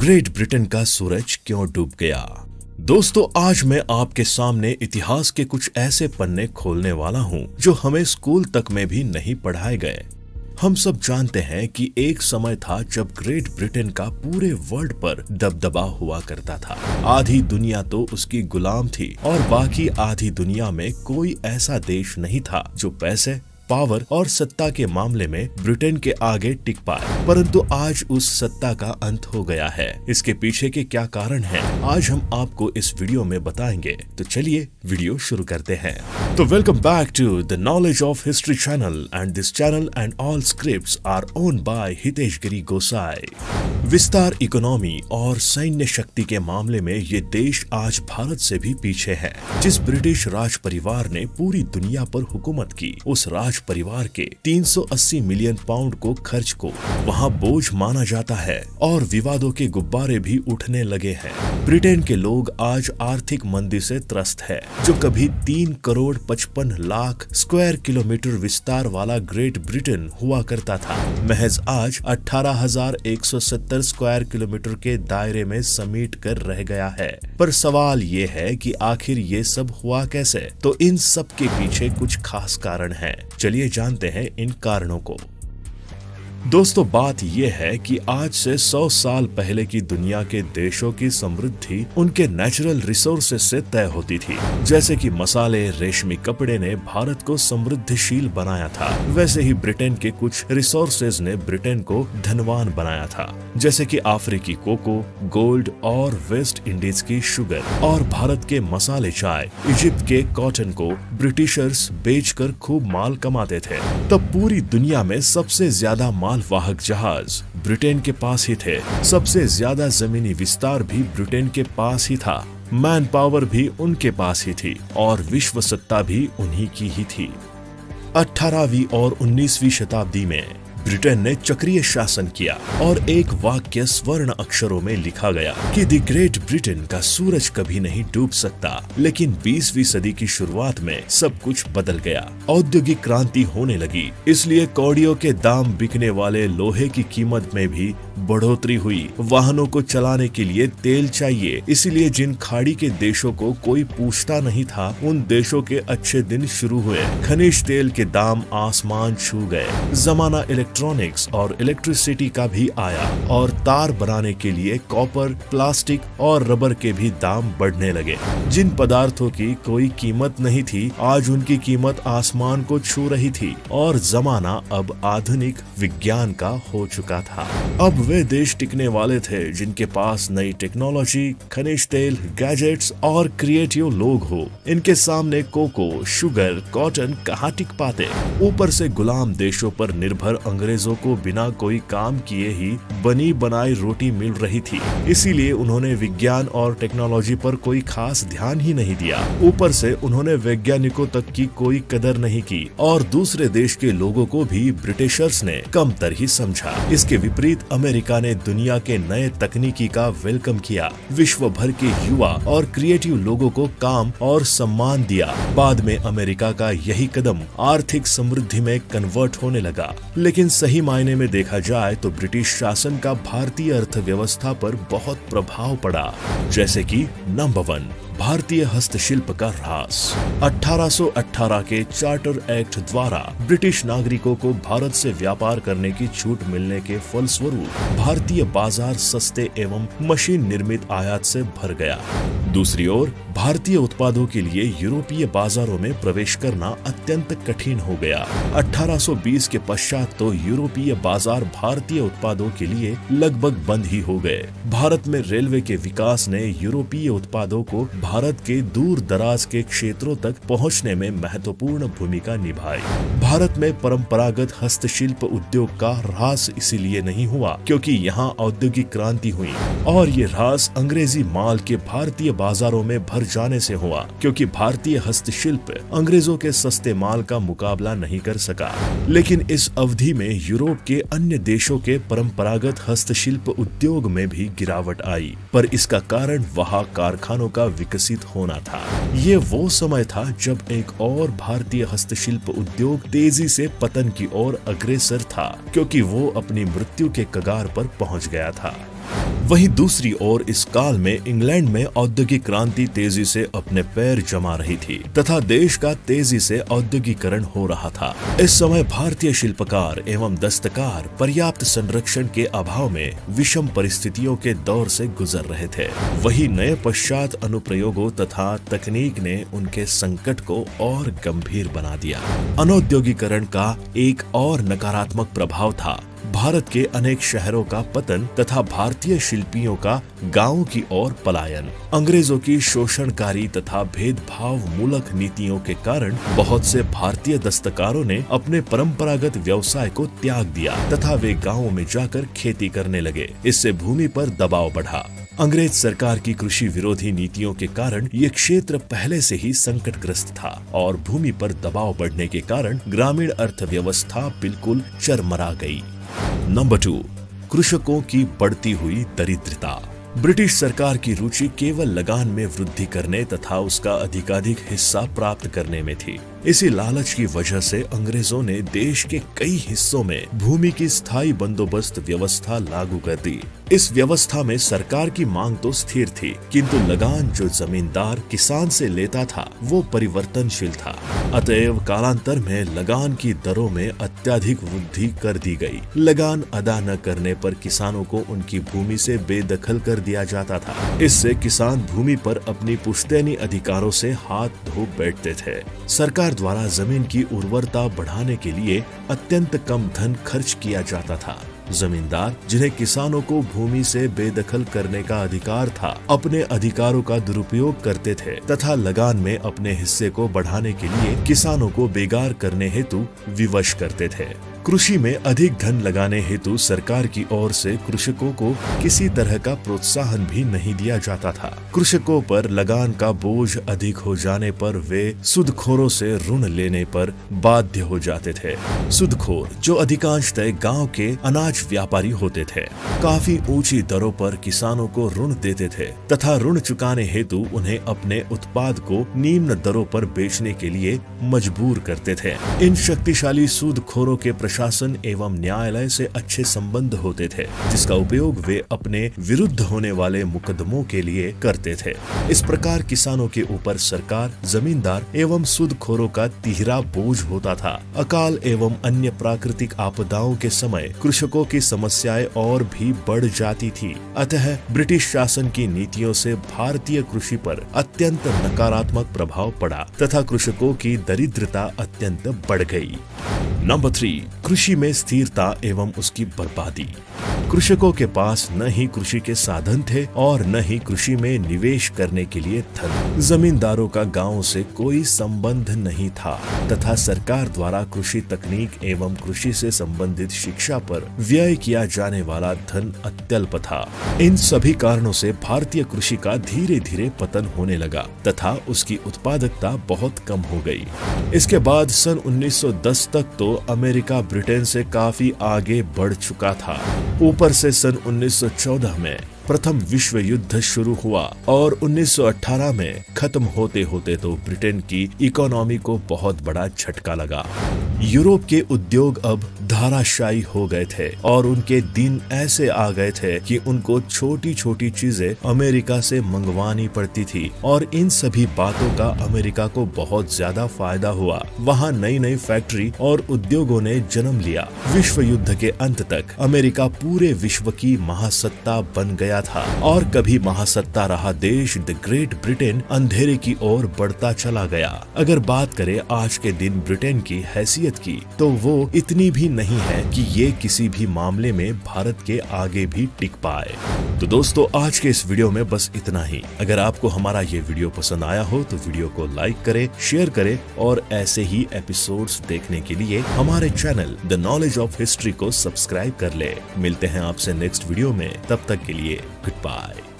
Great Britain का सूरज क्यों डूब गया। दोस्तों, आज मैं आपके सामने इतिहास के कुछ ऐसे पन्ने खोलने वाला हूं जो हमें स्कूल तक में भी नहीं पढ़ाए गए। हम सब जानते हैं कि एक समय था जब ग्रेट ब्रिटेन का पूरे वर्ल्ड पर दबदबा हुआ करता था। आधी दुनिया तो उसकी गुलाम थी और बाकी आधी दुनिया में कोई ऐसा देश नहीं था जो पैसे, पावर और सत्ता के मामले में ब्रिटेन के आगे टिक पाए। परंतु आज उस सत्ता का अंत हो गया है। इसके पीछे के क्या कारण हैं, आज हम आपको इस वीडियो में बताएंगे। तो चलिए वीडियो शुरू करते हैं। तो welcome back to the knowledge of history channel and this channel and all scripts are owned by Hitesh Giri Gosai. विस्तार, इकोनॉमी और सैन्य शक्ति के मामले में ये देश आज भारत से भी पीछे है। जिस ब्रिटिश राज परिवार ने पूरी दुनिया पर हुकूमत की, उस राज परिवार के 380 मिलियन पाउंड को खर्च को वहां बोझ माना जाता है और विवादों के गुब्बारे भी उठने लगे हैं। ब्रिटेन के लोग आज आर्थिक मंदी से त्रस्त है। जो कभी 3 करोड़ 55 लाख स्क्वायर किलोमीटर विस्तार वाला ग्रेट ब्रिटेन हुआ करता था, महज आज 18,170 स्क्वायर किलोमीटर के दायरे में समेट कर रह गया है। पर सवाल ये है कि आखिर ये सब हुआ कैसे? तो इन सब के पीछे कुछ खास कारण है। चलिए जानते हैं इन कारणों को। दोस्तों, बात यह है कि आज से 100 साल पहले की दुनिया के देशों की समृद्धि उनके नेचुरल रिसोर्सेज से तय होती थी। जैसे कि मसाले, रेशमी कपड़े ने भारत को समृद्धिशील बनाया था, वैसे ही ब्रिटेन के कुछ रिसोर्सेज ने ब्रिटेन को धनवान बनाया था। जैसे कि अफ्रीकी कोको, गोल्ड और वेस्ट इंडीज की शुगर और भारत के मसाले, चाय, इजिप्ट के कॉटन को ब्रिटिशर्स बेचकर खूब माल कमाते थे। तब पूरी दुनिया में सबसे ज्यादा वाहक जहाज ब्रिटेन के पास ही थे। सबसे ज्यादा जमीनी विस्तार भी ब्रिटेन के पास ही था। मैन पावर भी उनके पास ही थी और विश्व सत्ता भी उन्हीं की ही थी। 18वीं और 19वीं शताब्दी में ब्रिटेन ने चक्रीय शासन किया और एक वाक्य स्वर्ण अक्षरों में लिखा गया कि द ग्रेट ब्रिटेन का सूरज कभी नहीं डूब सकता। लेकिन 20वीं सदी की शुरुआत में सब कुछ बदल गया। औद्योगिक क्रांति होने लगी, इसलिए कौड़ियों के दाम बिकने वाले लोहे की कीमत में भी बढ़ोतरी हुई। वाहनों को चलाने के लिए तेल चाहिए, इसलिए जिन खाड़ी के देशों को कोई पूछता नहीं था, उन देशों के अच्छे दिन शुरू हुए। खनिज तेल के दाम आसमान छू गए। जमाना इलेक्ट्रॉनिक्स और इलेक्ट्रिसिटी का भी आया और तार बनाने के लिए कॉपर, प्लास्टिक और रबर के भी दाम बढ़ने लगे। जिन पदार्थों की कोई कीमत नहीं थी, आज उनकी कीमत आसमान को छू रही थी और जमाना अब आधुनिक विज्ञान का हो चुका था। अब वे देश टिकने वाले थे जिनके पास नई टेक्नोलॉजी, खनिज तेल, गैजेट्स और क्रिएटिव लोग हो। इनके सामने कोको, शुगर, कॉटन कहाँ टिक पाते? ऊपर से गुलाम देशों पर निर्भर अंग्रेजों को बिना कोई काम किए ही बनी बनाई रोटी मिल रही थी। इसीलिए उन्होंने विज्ञान और टेक्नोलॉजी पर कोई खास ध्यान ही नहीं दिया। ऊपर से उन्होंने वैज्ञानिकों तक की कोई कदर नहीं की और दूसरे देश के लोगों को भी ब्रिटिशर्स ने कमतर ही समझा। इसके विपरीत अमेरिका ने दुनिया के नए तकनीकी का वेलकम किया। विश्व भर के युवा और क्रिएटिव लोगों को काम और सम्मान दिया। बाद में अमेरिका का यही कदम आर्थिक समृद्धि में कन्वर्ट होने लगा। लेकिन सही मायने में देखा जाए तो ब्रिटिश शासन का भारतीय अर्थव्यवस्था पर बहुत प्रभाव पड़ा। जैसे कि नंबर 1, भारतीय हस्तशिल्प का ह्रास। 1818 के चार्टर एक्ट द्वारा ब्रिटिश नागरिकों को भारत से व्यापार करने की छूट मिलने के फलस्वरूप भारतीय बाजार सस्ते एवं मशीन निर्मित आयात से भर गया। दूसरी ओर भारतीय उत्पादों के लिए यूरोपीय बाजारों में प्रवेश करना अत्यंत कठिन हो गया। 1820 के पश्चात तो यूरोपीय बाजार भारतीय उत्पादों के लिए लगभग बंद ही हो गए। भारत में रेलवे के विकास ने यूरोपीय उत्पादों को भारत के दूर दराज के क्षेत्रों तक पहुंचने में महत्वपूर्ण भूमिका निभाई। भारत में परंपरागत हस्तशिल्प उद्योग का ह्रास इसीलिए नहीं हुआ क्योंकि यहाँ औद्योगिक क्रांति हुई और ये ह्रास अंग्रेजी माल के भारतीय बाजारों में भर जाने से हुआ, क्योंकि भारतीय हस्तशिल्प अंग्रेजों के सस्ते माल का मुकाबला नहीं कर सका। लेकिन इस अवधि में यूरोप के अन्य देशों के परंपरागत हस्तशिल्प उद्योग में भी गिरावट आई, पर इसका कारण वहाँ कारखानों का विकसित होना था। ये वो समय था जब एक और भारतीय हस्तशिल्प उद्योग तेजी से पतन की ओर अग्रसर था, क्योंकि वो अपनी मृत्यु के कगार कगार पर पहुंच गया था। वहीं दूसरी ओर इस काल में इंग्लैंड में औद्योगिक क्रांति तेजी से अपने पैर जमा रही थी तथा देश का तेजी से औद्योगिकरण हो रहा था। इस समय भारतीय शिल्पकार एवं दस्तकार पर्याप्त संरक्षण के अभाव में विषम परिस्थितियों के दौर से गुजर रहे थे। वही नए पश्चात अनुप्रयोगों तथा तकनीक ने उनके संकट को और गंभीर बना दिया। अनौद्योगिकरण का एक और नकारात्मक प्रभाव था भारत के अनेक शहरों का पतन तथा भारतीय शिल्पियों का गांवों की ओर पलायन। अंग्रेजों की शोषणकारी तथा भेदभाव मूलक नीतियों के कारण बहुत से भारतीय दस्तकारों ने अपने परंपरागत व्यवसाय को त्याग दिया तथा वे गांवों में जाकर खेती करने लगे। इससे भूमि पर दबाव बढ़ा। अंग्रेज सरकार की कृषि विरोधी नीतियों के कारण ये क्षेत्र पहले से ही संकटग्रस्त था और भूमि पर दबाव बढ़ने के कारण ग्रामीण अर्थव्यवस्था बिल्कुल चरमरा गई। नंबर 2, कृषकों की बढ़ती हुई दरिद्रता। ब्रिटिश सरकार की रुचि केवल लगान में वृद्धि करने तथा उसका अधिकाधिक हिस्सा प्राप्त करने में थी। इसी लालच की वजह से अंग्रेजों ने देश के कई हिस्सों में भूमि की स्थायी बंदोबस्त व्यवस्था लागू कर दी। इस व्यवस्था में सरकार की मांग तो स्थिर थी, किंतु लगान जो जमींदार किसान से लेता था वो परिवर्तनशील था। अतएव कालांतर में लगान की दरों में अत्यधिक वृद्धि कर दी गई। लगान अदा न करने पर किसानों को उनकी भूमि से बेदखल कर दिया जाता था। इससे किसान भूमि पर अपनी पुश्तैनी अधिकारों से हाथ धो बैठते थे। सरकार द्वारा जमीन की उर्वरता बढ़ाने के लिए अत्यंत कम धन खर्च किया जाता था। जमींदार, जिन्हें किसानों को भूमि से बेदखल करने का अधिकार था, अपने अधिकारों का दुरुपयोग करते थे तथा लगान में अपने हिस्से को बढ़ाने के लिए किसानों को बेगार करने हेतु विवश करते थे। कृषि में अधिक धन लगाने हेतु सरकार की ओर से कृषकों को किसी तरह का प्रोत्साहन भी नहीं दिया जाता था। कृषकों पर लगान का बोझ अधिक हो जाने पर वे सूदखोरों से ऋण लेने पर बाध्य हो जाते थे। सूदखोर, जो अधिकांशतः गांव के अनाज व्यापारी होते थे, काफी ऊंची दरों पर किसानों को ऋण देते थे तथा ऋण चुकाने हेतु उन्हें अपने उत्पाद को निम्न दरों पर बेचने के लिए मजबूर करते थे। इन शक्तिशाली सूदखोरों के प्रशासन एवं न्यायालय से अच्छे संबंध होते थे, जिसका उपयोग वे अपने विरुद्ध होने वाले मुकदमों के लिए करते थे। इस प्रकार किसानों के ऊपर सरकार, जमींदार एवं सूदखोरों का तिहरा बोझ होता था। अकाल एवं अन्य प्राकृतिक आपदाओं के समय कृषकों की समस्याएं और भी बढ़ जाती थी। अतः ब्रिटिश शासन की नीतियों से भारतीय कृषि पर अत्यंत नकारात्मक प्रभाव पड़ा तथा कृषकों की दरिद्रता अत्यंत बढ़ गई। नंबर 3, कृषि में स्थिरता एवं उसकी बर्बादी। कृषकों के पास न ही कृषि के साधन थे और न ही कृषि में निवेश करने के लिए धन। जमींदारों का गांव से कोई संबंध नहीं था तथा सरकार द्वारा कृषि तकनीक एवं कृषि से संबंधित शिक्षा पर व्यय किया जाने वाला धन अत्यल्प था। इन सभी कारणों से भारतीय कृषि का धीरे धीरे पतन होने लगा तथा उसकी उत्पादकता बहुत कम हो गई। इसके बाद सन 1910 तक तो अमेरिका ब्रिटेन से काफी आगे बढ़ चुका था। ऊपर से सन 1914 में प्रथम विश्व युद्ध शुरू हुआ और 1918 में खत्म होते होते तो ब्रिटेन की इकोनॉमी को बहुत बड़ा झटका लगा। यूरोप के उद्योग अब धाराशायी हो गए थे और उनके दिन ऐसे आ गए थे कि उनको छोटी छोटी चीजें अमेरिका से मंगवानी पड़ती थी और इन सभी बातों का अमेरिका को बहुत ज्यादा फायदा हुआ। वहाँ नई नई फैक्ट्री और उद्योगों ने जन्म लिया। विश्व युद्ध के अंत तक अमेरिका पूरे विश्व की महासत्ता बन गया था और कभी महासत्ता रहा देश द ग्रेट ब्रिटेन अंधेरे की ओर बढ़ता चला गया। अगर बात करें आज के दिन ब्रिटेन की हैसियत की, तो वो इतनी भी नहीं है कि ये किसी भी मामले में भारत के आगे भी टिक पाए। तो दोस्तों, आज के इस वीडियो में बस इतना ही। अगर आपको हमारा ये वीडियो पसंद आया हो तो वीडियो को लाइक करें, शेयर करें और ऐसे ही एपिसोड्स देखने के लिए हमारे channel the knowledge of history को सब्सक्राइब कर ले। मिलते हैं आपसे नेक्स्ट वीडियो में, तब तक के लिए गुड बाय।